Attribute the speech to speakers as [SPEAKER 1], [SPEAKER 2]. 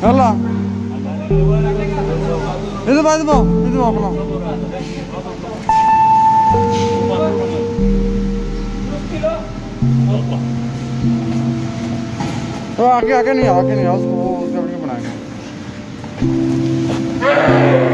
[SPEAKER 1] يلا اذا بعد ما اذا ما तो आगे आगे नहीं उसको वो उसका वीडियो बनाएंगे।